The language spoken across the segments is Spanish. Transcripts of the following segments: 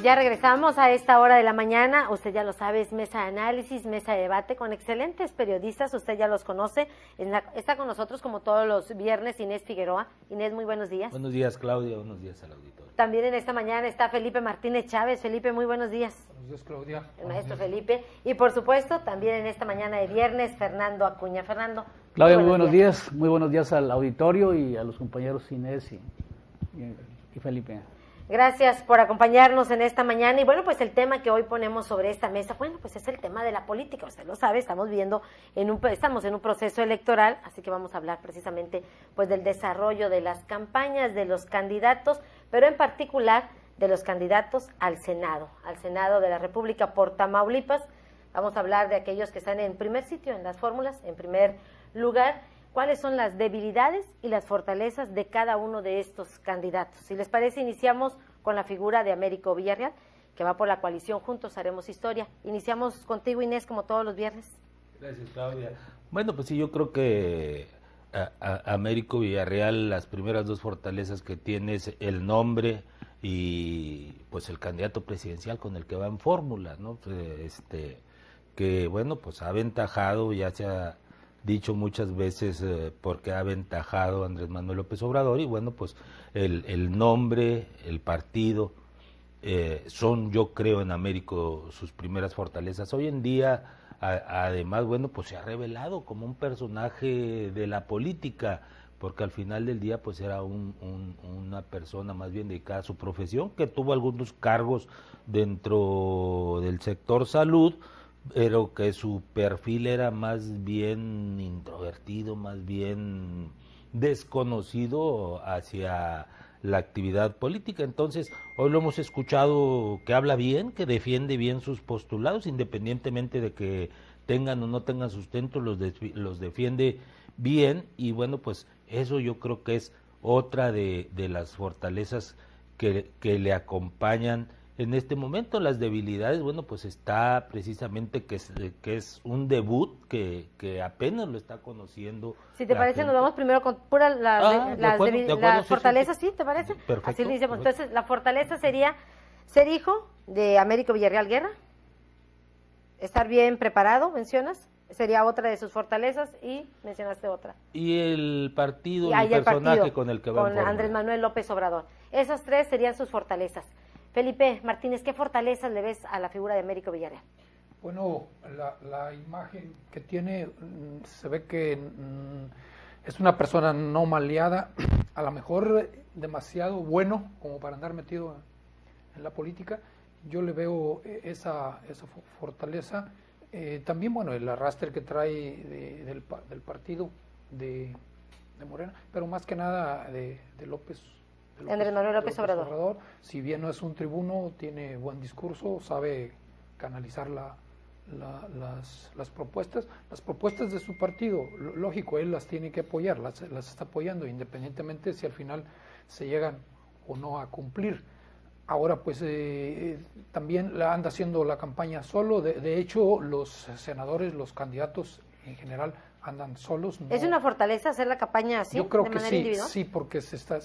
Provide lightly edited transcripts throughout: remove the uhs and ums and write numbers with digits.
Ya regresamos a esta hora de la mañana. Usted ya lo sabe, es mesa de análisis, mesa de debate con excelentes periodistas. Usted ya los conoce. Está con nosotros como todos los viernes Inés Figueroa. Inés, muy buenos días. Buenos días, Claudia. Buenos días al auditorio. También en esta mañana está Felipe Martínez Chávez. Felipe, muy buenos días. Buenos días, Claudia. El maestro Felipe. Y por supuesto, también en esta mañana de viernes, Fernando Acuña. Fernando. Claudia, muy buenos días. Muy buenos días al auditorio y a los compañeros Inés y Felipe. Gracias por acompañarnos en esta mañana. Y bueno, pues el tema que hoy ponemos sobre esta mesa, bueno, pues es el tema de la política. Usted lo sabe, estamos en un proceso electoral, así que vamos a hablar precisamente pues del desarrollo de las campañas, de los candidatos, pero en particular de los candidatos al Senado de la República por Tamaulipas. Vamos a hablar de aquellos que están en primer sitio en las fórmulas, en primer lugar. ¿Cuáles son las debilidades y las fortalezas de cada uno de estos candidatos? Si les parece, iniciamos con la figura de Américo Villarreal, que va por la coalición Juntos Haremos Historia. Iniciamos contigo, Inés, como todos los viernes. Gracias, Claudia. Bueno, pues sí, yo creo que Américo Villarreal, las primeras dos fortalezas que tiene es el nombre y pues el candidato presidencial con el que va en fórmula, ¿no? Que bueno, pues ha aventajado, ya se ha dicho muchas veces porque ha aventajado a Andrés Manuel López Obrador, y bueno, pues el nombre, el partido, son, yo creo, en Américo sus primeras fortalezas. Hoy en día, además, bueno, pues se ha revelado como un personaje de la política, porque al final del día pues era una persona más bien dedicada a su profesión, que tuvo algunos cargos dentro del sector salud, pero que su perfil era más bien introvertido, más bien desconocido hacia la actividad política. Entonces, hoy lo hemos escuchado que habla bien, que defiende bien sus postulados, independientemente de que tengan o no tengan sustento, los defiende bien, y bueno, pues eso yo creo que es otra de las fortalezas que le acompañan en este momento. Las debilidades, bueno, pues está precisamente que es un debut que apenas lo está conociendo. Si te parece, nos vamos primero con las fortalezas, ¿sí? ¿Te parece? Perfecto. Así lo hicimos. Entonces, la fortaleza sería ser hijo de Américo Villarreal Guerra, estar bien preparado, mencionas, sería otra de sus fortalezas, y mencionaste otra. Y el partido, el personaje con el que va con Andrés Manuel López Obrador. Esas tres serían sus fortalezas. Felipe Martínez, ¿qué fortalezas le ves a la figura de Américo Villarreal? Bueno, la imagen que tiene, se ve que es una persona no maleada, a lo mejor demasiado bueno como para andar metido en la política. Yo le veo esa fortaleza. También, bueno, el arrastre que trae del partido de Morena, pero más que nada de Andrés Manuel López Obrador. Si bien no es un tribuno, tiene buen discurso, sabe canalizar las propuestas de su partido. Lógico, él las tiene que apoyar, las está apoyando, independientemente si al final se llegan o no a cumplir. Ahora pues también anda haciendo la campaña solo. De hecho, los senadores, los candidatos en general andan solos. ¿Es una fortaleza hacer la campaña así? Yo creo que sí, individual? sí, porque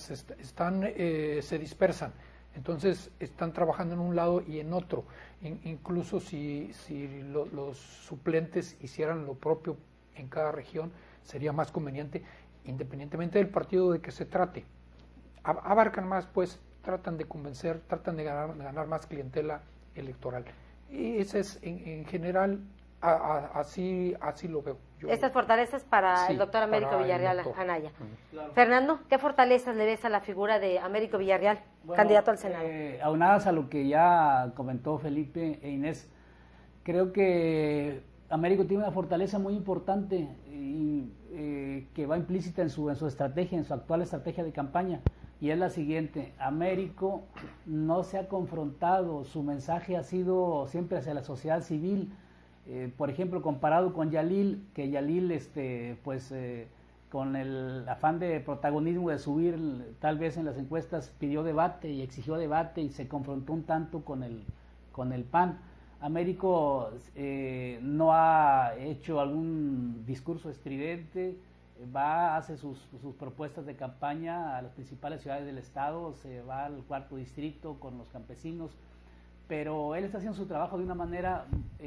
se dispersan. Entonces están trabajando en un lado y en otro. Incluso si los suplentes hicieran lo propio en cada región, sería más conveniente, independientemente del partido de que se trate. Abarcan más, pues, tratan de convencer, tratan de ganar más clientela electoral. Y ese es, en general, así lo veo. Estas fortalezas para el doctor Américo Villarreal Anaya. Claro. Fernando, ¿qué fortalezas le ves a la figura de Américo Villarreal, candidato al Senado? Aunadas a lo que ya comentó Felipe e Inés, creo que Américo tiene una fortaleza muy importante y que va implícita en su estrategia, en su actual estrategia de campaña, y es la siguiente: Américo no se ha confrontado, su mensaje ha sido siempre hacia la sociedad civil. Por ejemplo, comparado con Yalil, que Yalil, con el afán de protagonismo, de subir tal vez en las encuestas, pidió debate y exigió debate y se confrontó un tanto con el PAN. Américo no ha hecho algún discurso estridente, hace sus propuestas de campaña a las principales ciudades del estado, se va al cuarto distrito con los campesinos, pero él está haciendo su trabajo de una manera,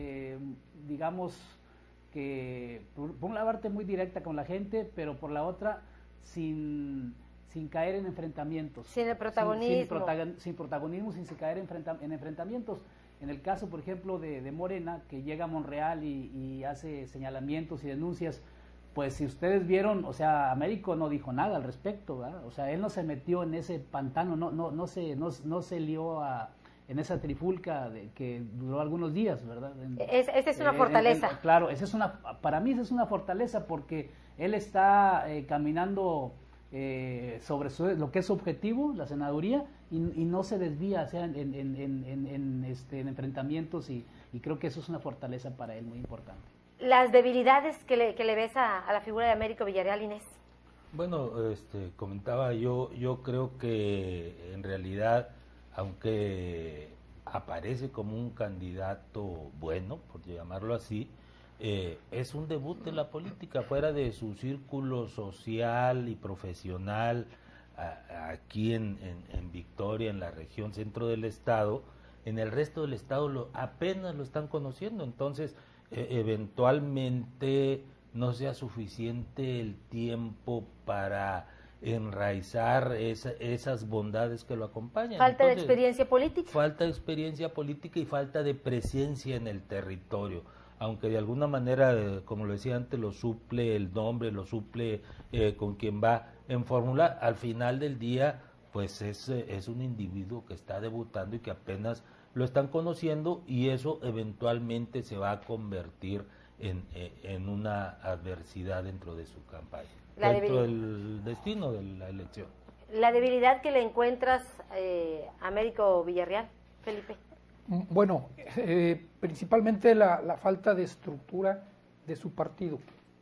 digamos, que por una parte muy directa con la gente, pero por la otra sin caer en enfrentamientos. Sin el protagonismo. Sin protagonismo, sin caer en enfrentamientos. En el caso, por ejemplo, de Morena, que llega a Monreal y hace señalamientos y denuncias, pues si ustedes vieron, o sea, Américo no dijo nada al respecto, ¿verdad? O sea, él no se metió en ese pantano, no se lió en esa trifulca que duró algunos días, ¿verdad? Esa es una fortaleza. Claro, para mí esa es una fortaleza porque él está caminando sobre lo que es su objetivo, la senaduría, y no se desvía, o sea, en enfrentamientos, y creo que eso es una fortaleza para él muy importante. Las debilidades que le ves a la figura de Américo Villarreal, Inés. Bueno, comentaba yo creo que en realidad, aunque aparece como un candidato bueno, por llamarlo así, es un debut de la política, fuera de su círculo social y profesional, aquí en Victoria, en la región centro del estado. En el resto del estado apenas lo están conociendo, entonces eventualmente no sea suficiente el tiempo para enraizar esas bondades que lo acompañan. Falta de experiencia política. Falta de experiencia política y falta de presencia en el territorio, aunque de alguna manera, como lo decía antes, lo suple el nombre, lo suple con quien va en fórmula. Al final del día, pues es un individuo que está debutando y que apenas lo están conociendo, y eso eventualmente se va a convertir en una adversidad dentro de su campaña, dentro del destino de la elección. La debilidad que le encuentras a Américo Villarreal, Felipe. Bueno, principalmente la falta de estructura de su partido.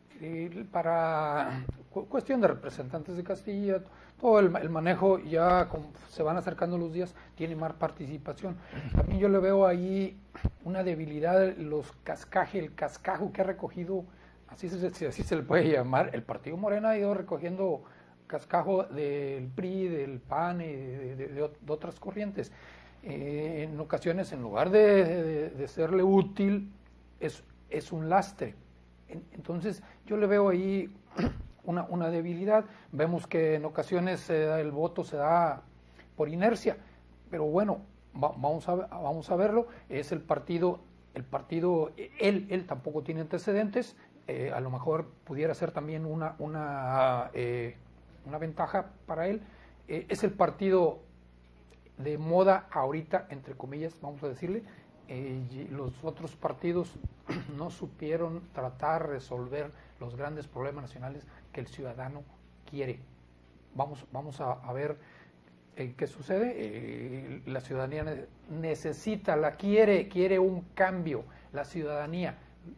Para cuestión de representantes de Castilla, todo el manejo, ya se van acercando los días, tiene más participación. También yo le veo ahí una debilidad, el cascajo que ha recogido, así se le puede llamar, el partido Morena ha ido recogiendo cascajo del PRI, del PAN y de otras corrientes. En ocasiones, en lugar de serle útil, es un lastre. Entonces yo le veo ahí una debilidad. Vemos que en ocasiones el voto se da por inercia, pero bueno, vamos a verlo. Es el partido, él tampoco tiene antecedentes, a lo mejor pudiera ser también una ventaja para él. Es el partido de moda ahorita, entre comillas, vamos a decirle. Los otros partidos no supieron tratar de resolver los grandes problemas nacionales que el ciudadano quiere. Vamos a ver qué sucede. La ciudadanía necesita, quiere un cambio, la ciudadanía.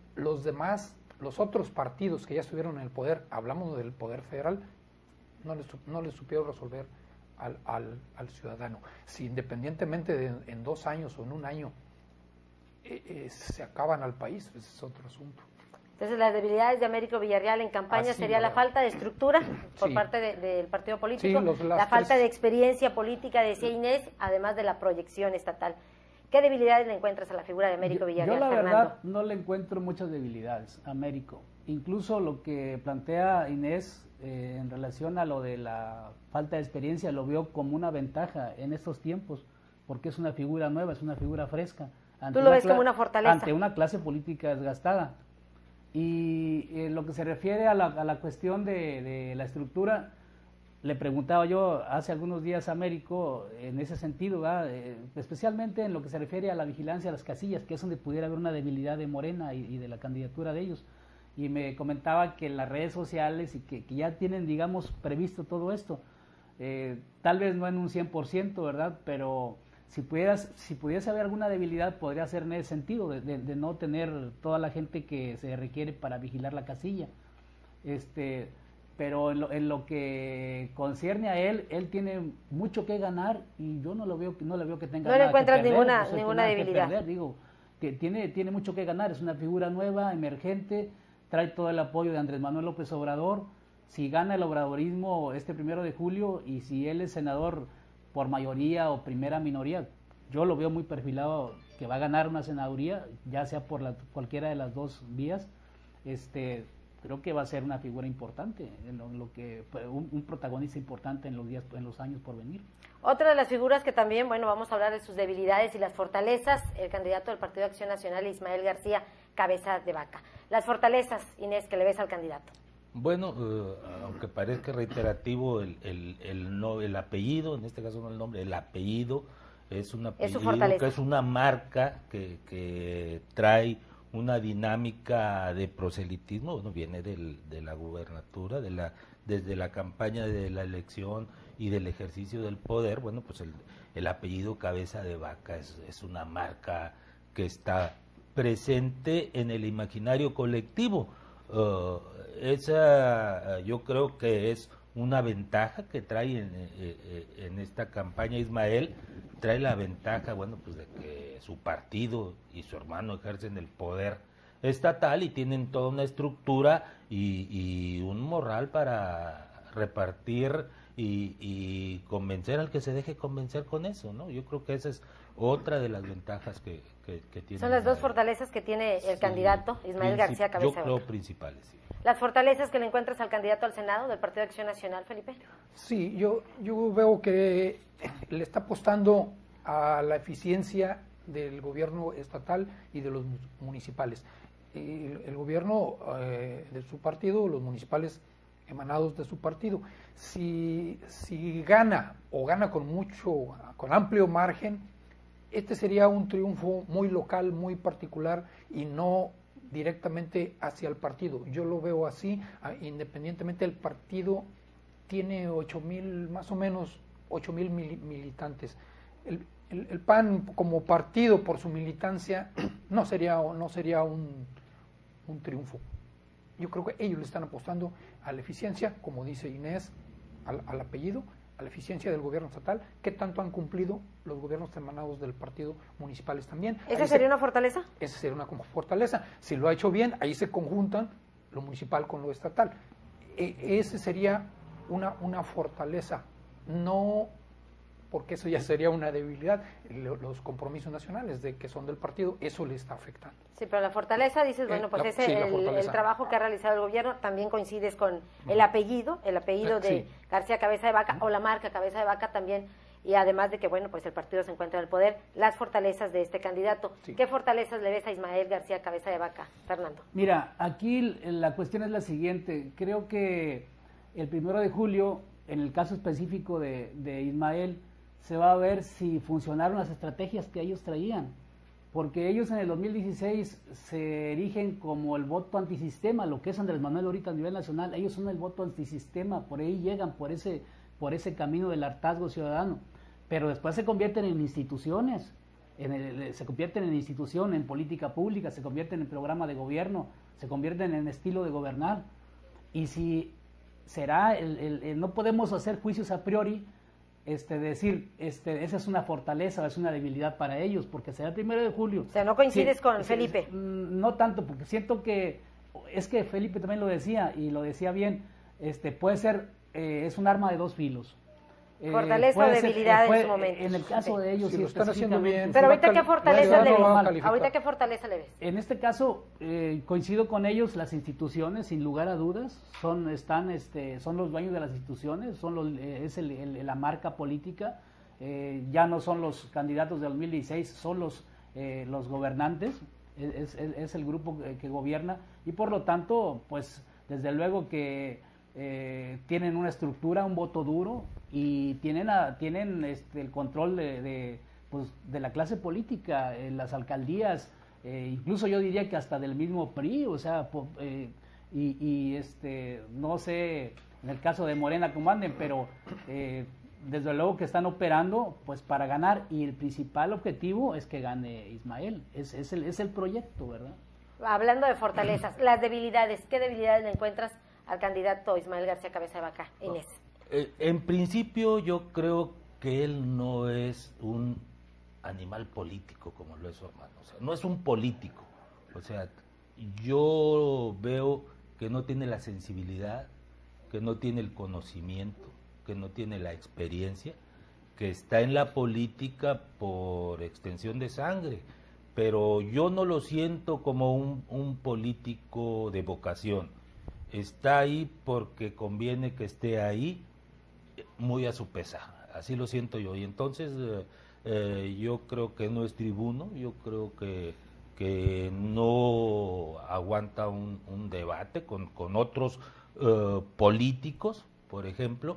Los otros partidos que ya estuvieron en el poder, hablamos del poder federal, no les supieron resolver al ciudadano. Si independientemente en 2 años o en 1 año se acaban al país, ese es otro asunto. Entonces, las debilidades de Américo Villarreal en campaña sería la falta de estructura por parte del partido político, la falta de experiencia política, decía Inés, además de la proyección estatal. ¿Qué debilidades le encuentras a la figura de Américo Villarreal, Yo la Fernando? verdad no le encuentro muchas debilidades a Américo. Incluso lo que plantea Inés en relación a lo de la falta de experiencia lo veo como una ventaja en estos tiempos, porque es una figura nueva, es una figura fresca. ¿Tú lo ves como una fortaleza? Ante una clase política desgastada. Y en lo que se refiere a la cuestión de la estructura, le preguntaba yo hace algunos días a Américo en ese sentido, especialmente en lo que se refiere a la vigilancia de las casillas, que es donde pudiera haber una debilidad de Morena y de la candidatura de ellos. Y me comentaba que en las redes sociales y que ya tienen, digamos, previsto todo esto, tal vez no en un 100%, ¿verdad? Pero si pudiese haber alguna debilidad, podría ser en ese sentido, de no tener toda la gente que se requiere para vigilar la casilla. Pero en lo que concierne a él tiene mucho que ganar y yo no le veo que tenga nada que perder. No le encuentras ninguna debilidad. Digo, que tiene mucho que ganar, es una figura nueva, emergente, trae todo el apoyo de Andrés Manuel López Obrador. Si gana el obradorismo este 1 de julio y si él es senador por mayoría o primera minoría, yo lo veo muy perfilado que va a ganar una senaduría, ya sea por cualquiera de las dos vías. Creo que va a ser una figura importante, un protagonista importante en los años por venir. Otra de las figuras que también, bueno, vamos a hablar de sus debilidades y las fortalezas, el candidato del Partido de Acción Nacional, Ismael García Cabeza de Vaca. Las fortalezas, Inés, que le ves al candidato. Bueno, aunque parezca reiterativo el apellido, en este caso no el nombre, el apellido es un apellido que es una marca que trae una dinámica de proselitismo. Bueno, viene de la gubernatura, desde la campaña de la elección y del ejercicio del poder. Bueno, pues el apellido Cabeza de Vaca es una marca que está presente en el imaginario colectivo. Yo creo que es una ventaja que trae en esta campaña Ismael. Trae la ventaja, bueno, pues de que su partido y su hermano ejercen el poder estatal y tienen toda una estructura y un morral para repartir y convencer al que se deje convencer con eso, ¿no? Yo creo que esa es otra de las ventajas que tiene. Son las dos fortalezas que tiene el candidato Ismael García Cabeza de Vaca. Yo creo principales, sí. ¿Las fortalezas que le encuentras al candidato al Senado del Partido de Acción Nacional, Felipe? Sí, yo veo que le está apostando a la eficiencia del gobierno estatal y de los municipales. El gobierno de su partido, los municipales emanados de su partido, si gana o gana con amplio margen, este sería un triunfo muy local, muy particular y no directamente hacia el partido. Yo lo veo así, independientemente el partido tiene 8,000, más o menos 8,000 militantes. El PAN como partido por su militancia no sería un triunfo. Yo creo que ellos le están apostando a la eficiencia, como dice Inés, al apellido, a la eficiencia del gobierno estatal, que tanto han cumplido los gobiernos emanados del partido municipales también. ¿Esa sería una fortaleza? Esa sería una fortaleza. Si lo ha hecho bien, ahí se conjuntan lo municipal con lo estatal. Ese sería una fortaleza, no porque eso ya sería una debilidad. Los compromisos nacionales que son del partido, eso le está afectando. Sí, pero la fortaleza, dices, bueno, pues el trabajo que ha realizado el gobierno, también coincides con el apellido de García Cabeza de Vaca, o la marca Cabeza de Vaca también, y además de que, bueno, pues el partido se encuentra en el poder, las fortalezas de este candidato. Sí. ¿Qué fortalezas le ves a Ismael García Cabeza de Vaca, Fernando? Mira, aquí la cuestión es la siguiente. Creo que el 1 de julio, en el caso específico de Ismael, se va a ver si funcionaron las estrategias que ellos traían, porque ellos en el 2016 se erigen como el voto antisistema, lo que es Andrés Manuel ahorita a nivel nacional. Ellos son el voto antisistema, por ahí llegan, por ese camino del hartazgo ciudadano, pero después se convierten en instituciones, se convierten en institución, en política pública, se convierten en programa de gobierno, se convierten en estilo de gobernar. Y si será, no podemos hacer juicios a priori, decir, esa es una fortaleza o es una debilidad para ellos, porque será el 1 de julio. O sea, ¿no coincides con Felipe? No tanto, porque siento que, es que Felipe también lo decía, y lo decía bien, puede ser, es un arma de dos filos. Fortaleza o debilidad en su momento. En el caso de ellos, sí, lo están haciendo bien. Pero ahorita, ¿qué fortaleza le ves? Ahorita, ¿qué fortaleza le ves? En este caso, coincido con ellos, las instituciones, sin lugar a dudas, son los dueños de las instituciones, es la marca política, ya no son los candidatos de 2016, son los gobernantes, es el grupo que gobierna, y por lo tanto, pues, desde luego que tienen una estructura, un voto duro, y tienen el control de la clase política, en las alcaldías, incluso yo diría que hasta del mismo PRI, o sea, no sé en el caso de Morena cómo anden, pero desde luego que están operando pues para ganar, y el principal objetivo es que gane Ismael, es el proyecto, ¿verdad? Hablando de fortalezas, las debilidades, ¿qué debilidades le encuentras al candidato Ismael García Cabeza de Vaca, Inés? En principio yo creo que él no es un animal político como lo es su hermano, o sea, no es un político, o sea, yo veo que no tiene la sensibilidad, que no tiene el conocimiento, que no tiene la experiencia, que está en la política por extensión de sangre, pero yo no lo siento como un político de vocación. Está ahí porque conviene que esté ahí, muy a su pesar, así lo siento yo. Y entonces yo creo que no es tribuno, yo creo que no aguanta un debate con otros políticos, por ejemplo.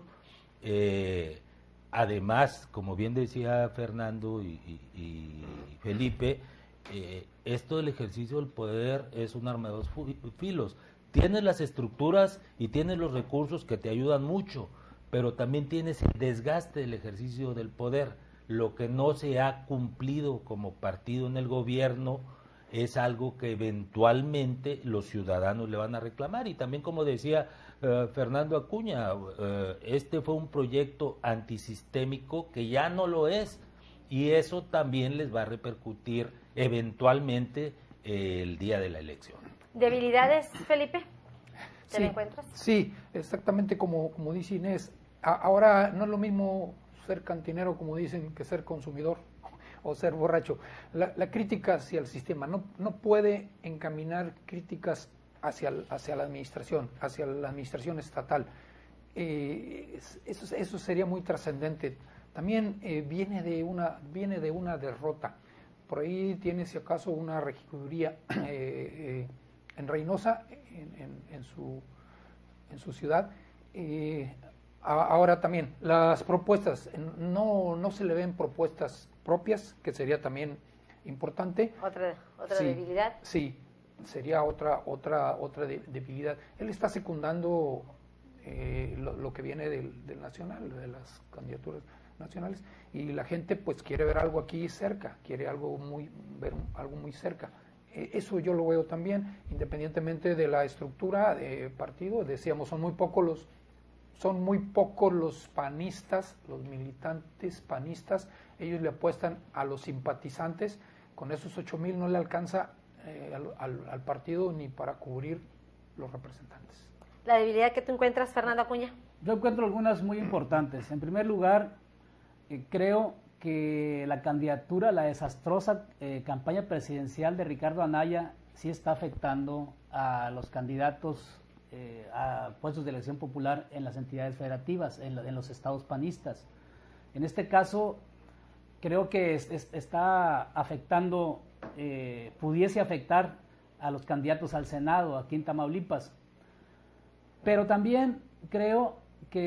Además, como bien decía Fernando y Felipe, esto del ejercicio del poder es un arma de dos filos. Tienes las estructuras y tienes los recursos que te ayudan mucho, pero también tienes el desgaste del ejercicio del poder. Lo que no se ha cumplido como partido en el gobierno es algo que eventualmente los ciudadanos le van a reclamar. Y también, como decía Fernando Acuña, este fue un proyecto antisistémico que ya no lo es, y eso también les va a repercutir eventualmente el día de la elección. ¿Debilidades, Felipe? ¿Te la encuentras? Sí, exactamente como dice Inés. Ahora no es lo mismo ser cantinero, como dicen, que ser consumidor o ser borracho. La crítica hacia el sistema no puede encaminar críticas hacia la administración estatal. Eso sería muy trascendente. También viene de una derrota. Por ahí tiene, si acaso, una regiduría en Reynosa, en su ciudad. Ahora también, las propuestas, no se le ven propuestas propias, que sería también importante. ¿Otra sí, debilidad? Sí, sería otra debilidad. Él está secundando lo que viene del nacional, de las candidaturas nacionales, y la gente pues quiere ver algo aquí cerca, quiere ver algo muy cerca. Eso yo lo veo también, independientemente de la estructura de partido. Decíamos, son muy pocos los panistas, los militantes panistas. Ellos le apuestan a los simpatizantes. Con esos 8,000 no le alcanza al partido ni para cubrir los representantes. ¿La debilidad que tú encuentras, Fernando Acuña? Yo encuentro algunas muy importantes. En primer lugar, creo que la candidatura, la desastrosa campaña presidencial de Ricardo Anaya sí está afectando a los candidatos a puestos de elección popular en las entidades federativas, en los estados panistas. En este caso, creo que está afectando, pudiese afectar a los candidatos al Senado aquí en Tamaulipas. Pero también creo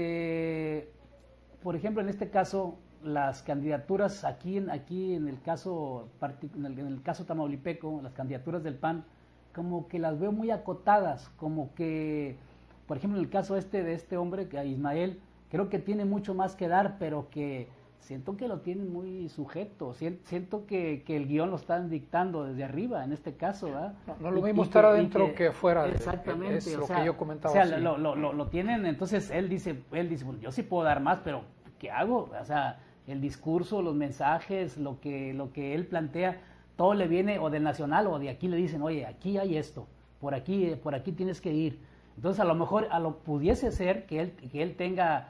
que, por ejemplo, en este caso, las candidaturas aquí en el caso tamaulipeco, las candidaturas del PAN, como que las veo muy acotadas, como que, por ejemplo, en el caso de este hombre, que a Ismael, creo que tiene mucho más que dar, pero que siento que lo tienen muy sujeto, siento que el guión lo están dictando desde arriba, en este caso, ¿verdad? No lo mismo estar adentro que afuera. Exactamente. Es lo que yo comentaba. O sea, sí. lo tienen, entonces él dice, bueno, yo sí puedo dar más, pero ¿qué hago? O sea, el discurso, los mensajes, lo que él plantea, todo le viene o del nacional o de aquí le dicen, oye, aquí hay esto, por aquí tienes que ir. Entonces a lo mejor pudiese ser que él tenga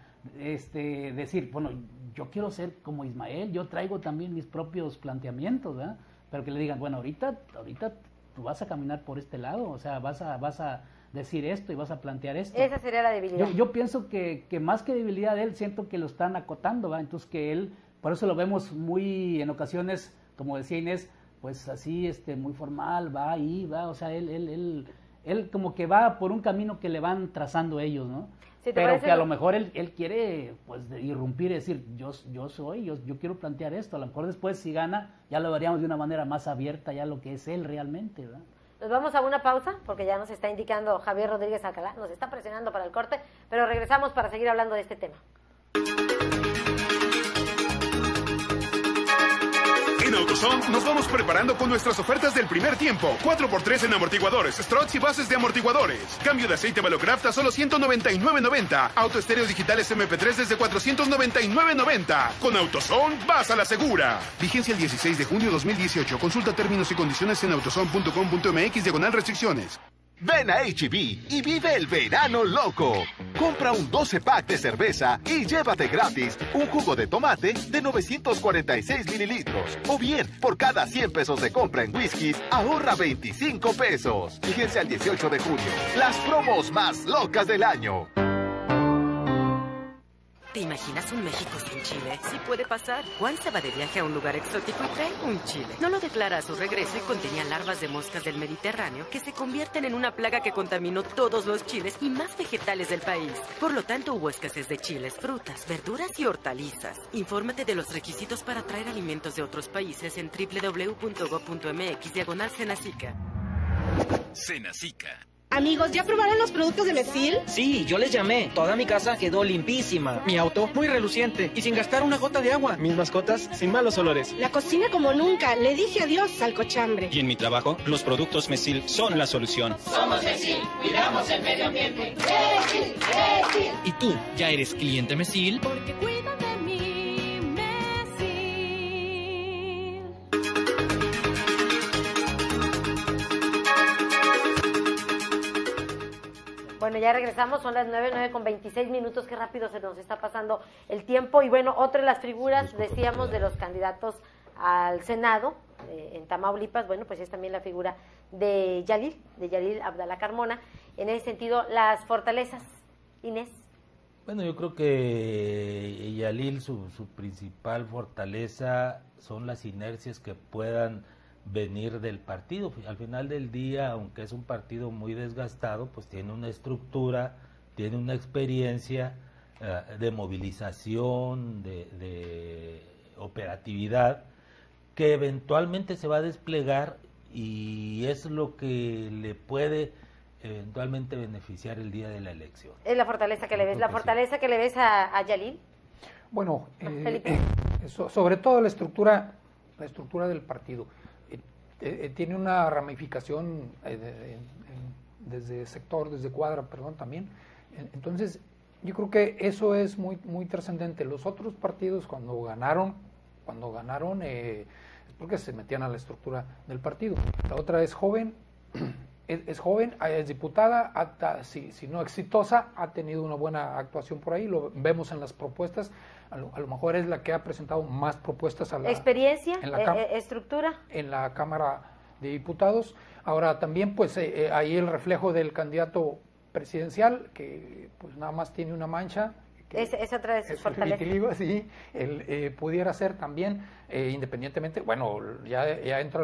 decir, bueno, yo quiero ser como Ismael, yo traigo también mis propios planteamientos, ¿verdad? Pero que le digan, bueno, ahorita tú vas a caminar por este lado, o sea, vas a decir esto y vas a plantear esto. Esa sería la debilidad. Yo pienso que más que debilidad de él, siento que lo están acotando, ¿verdad? Entonces que él, por eso lo vemos muy en ocasiones, como decía Inés, pues así muy formal, va ahí, va, o sea, él como que va por un camino que le van trazando ellos, ¿no? Sí, pero que a lo mejor él quiere pues irrumpir y decir, yo quiero plantear esto. A lo mejor después, si gana, ya lo veríamos de una manera más abierta, ya lo que es él realmente, ¿verdad? Nos vamos a una pausa, porque ya nos está indicando Javier Rodríguez Alcalá, nos está presionando para el corte, pero regresamos para seguir hablando de este tema. En AutoZone nos vamos preparando con nuestras ofertas del primer tiempo. 4x3 en amortiguadores, struts y bases de amortiguadores. Cambio de aceite Velocraft a solo $199.90. Auto estéreo digitales MP3 desde $499.90. Con AutoZone vas a la segura. Vigencia el 16 de junio 2018. Consulta términos y condiciones en autozone.com.mx/restricciones. Ven a H-E-B y vive el verano loco. Compra un 12-pack de cerveza y llévate gratis un jugo de tomate de 946 mililitros. O bien, por cada 100 pesos de compra en whiskies, ahorra 25 pesos. Fíjense al 18 de junio. Las promos más locas del año. ¿Te imaginas un México sin Chile? Sí puede pasar. Juan se va de viaje a un lugar exótico y trae un chile. No lo declara a su regreso y contenía larvas de moscas del Mediterráneo que se convierten en una plaga que contaminó todos los chiles y más vegetales del país. Por lo tanto, hubo escasez de chiles, frutas, verduras y hortalizas. Infórmate de los requisitos para traer alimentos de otros países en www.go.mx/Senacica. Senacica. Amigos, ¿ya probaron los productos de Mesil? Sí, yo les llamé. Toda mi casa quedó limpísima. Mi auto muy reluciente y sin gastar una gota de agua. Mis mascotas sin malos olores. La cocina como nunca. Le dije adiós al cochambre. Y en mi trabajo, los productos Mesil son la solución. Somos Mesil, cuidamos el medio ambiente. Mesil. ¿Y tú, ya eres cliente Mesil? Porque cuidan de mí, Mesil. Bueno, ya regresamos, son las 9 con 26 minutos, qué rápido se nos está pasando el tiempo. Y bueno, otra de las figuras, decíamos, de los candidatos al Senado en Tamaulipas, bueno, pues es también la figura de Yalil Abdala Carmona. En ese sentido, las fortalezas, Inés. Bueno, yo creo que Yalil, su principal fortaleza son las inercias que puedan venir del partido. Al final del día, aunque es un partido muy desgastado, pues tiene una estructura, tiene una experiencia de movilización, de operatividad, que eventualmente se va a desplegar y es lo que le puede eventualmente beneficiar el día de la elección. ¿Es la fortaleza que le ves? ¿La fortaleza que le ves a Yalil? Bueno, sobre todo la estructura del partido. Tiene una ramificación desde cuadra, también. Entonces, yo creo que eso es muy trascendente. Los otros partidos cuando ganaron es porque se metían a la estructura del partido. La otra es joven, es joven, es diputada, si no exitosa, ha tenido una buena actuación por ahí, lo vemos en las propuestas. A lo mejor es la que ha presentado más propuestas a la experiencia, estructura en la Cámara de Diputados. Ahora también pues ahí el reflejo del candidato presidencial que pues nada más tiene una mancha. Es otra de sus fortalezas. Sí, pudiera ser también independientemente, bueno, ya entra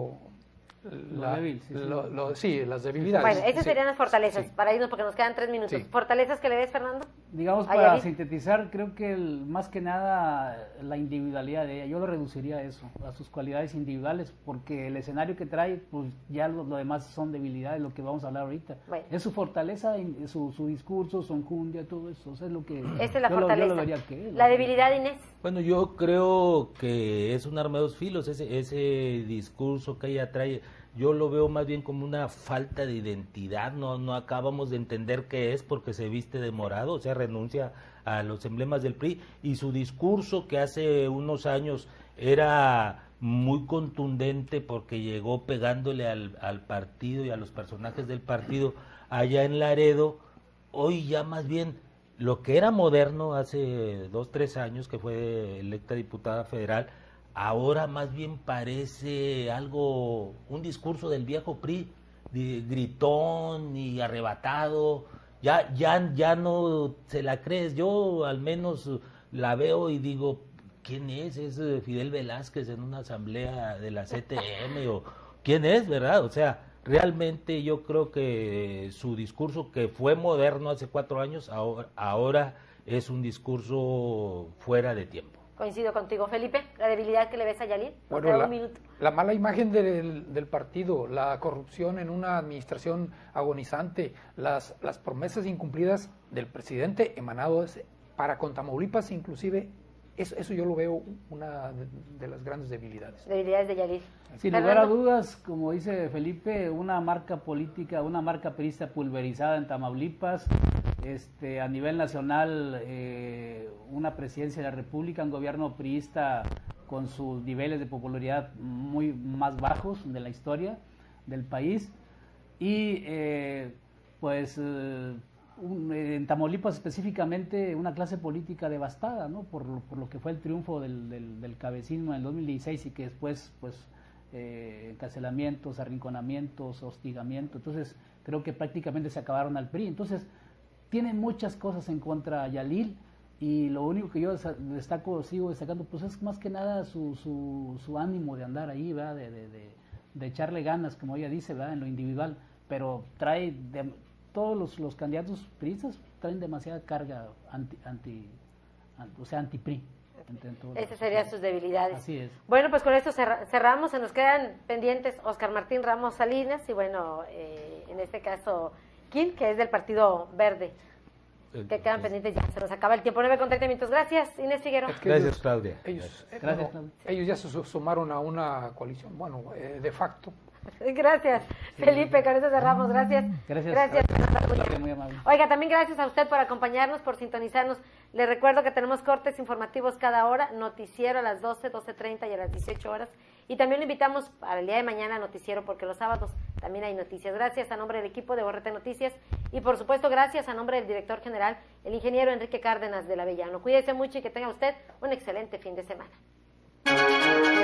las debilidades. Bueno, esas serían las fortalezas, para irnos porque nos quedan 3 minutos. Sí. ¿Fortalezas que le ves, Fernando? Digamos, para sintetizar, creo que más que nada la individualidad de ella, yo lo reduciría a eso, a sus cualidades individuales, porque el escenario que trae, pues ya lo demás son debilidades, lo que vamos a hablar ahorita. Bueno. Es su fortaleza, su discurso, su enjundia, todo eso, es lo que esta es la fortaleza. Yo lo vería que la debilidad, Inés. Bueno, yo creo que es un arma de 2 filos, ese discurso que ella trae, yo lo veo más bien como una falta de identidad, no acabamos de entender qué es porque se viste de morado, o sea, renuncia a los emblemas del PRI, y su discurso que hace unos años era muy contundente porque llegó pegándole al partido y a los personajes del partido allá en Laredo, hoy ya más bien lo que era moderno hace 2-3 años, que fue electa diputada federal, ahora más bien parece un discurso del viejo PRI, gritón y arrebatado, ya no se la crees. Yo al menos la veo y digo, ¿quién es? ¿Es Fidel Velázquez en una asamblea de la CTM? ¿O quién es, verdad? O sea, realmente yo creo que su discurso, que fue moderno hace 4 años, ahora es un discurso fuera de tiempo. Coincido contigo, Felipe. ¿La debilidad que le ves a Yalil? Bueno, la mala imagen del partido, la corrupción en una administración agonizante, las promesas incumplidas del presidente emanados para con Tamaulipas, inclusive, eso yo lo veo una de las grandes debilidades. Debilidades de Yalil. Sin lugar a dudas, como dice Felipe, una marca política, una marca priista pulverizada en Tamaulipas. A nivel nacional, una presidencia de la República, un gobierno priista con sus niveles de popularidad muy más bajos de la historia del país. y en Tamaulipas específicamente una clase política devastada, ¿no? por lo que fue el triunfo del cabecismo en el 2016 y que después encarcelamientos, arrinconamientos, hostigamiento. Entonces creo que prácticamente se acabaron al PRI. Entonces tiene muchas cosas en contra Yalil, y lo único que yo sigo destacando pues es más que nada su ánimo de andar ahí, ¿verdad? De echarle ganas, como ella dice, ¿verdad? En lo individual, pero todos los candidatos priistas traen demasiada carga anti-PRI. Esas serían sus debilidades. Así es. Bueno, pues con esto cerramos, se nos quedan pendientes Óscar Martín Ramos Salinas y bueno, en este caso Kim, que es del Partido Verde, que quedan pendientes ya, se nos acaba el tiempo, 9:30 minutos. Gracias, Inés Figueroa. Gracias, Claudia. Ellos ya se sumaron a una coalición, de facto. Gracias, Felipe, con eso cerramos, gracias. Gracias. Muy amable. Oiga, también gracias a usted por acompañarnos, por sintonizarnos. Les recuerdo que tenemos cortes informativos cada hora, noticiero a las 12, 12:30 y a las 18 horas. Y también lo invitamos para el día de mañana a noticiero, porque los sábados también hay noticias. Gracias a nombre del equipo de ORT Noticias y por supuesto gracias a nombre del director general, el ingeniero Enrique Cárdenas de la Avellano. Cuídese mucho y que tenga usted un excelente fin de semana.